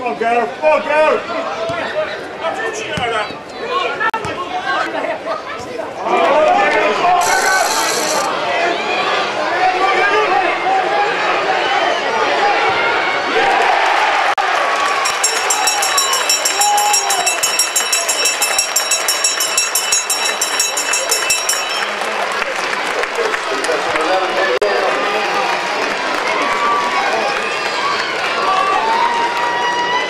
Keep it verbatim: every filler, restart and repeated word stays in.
Come on, Gareth. Come on, Gareth. How did you know that?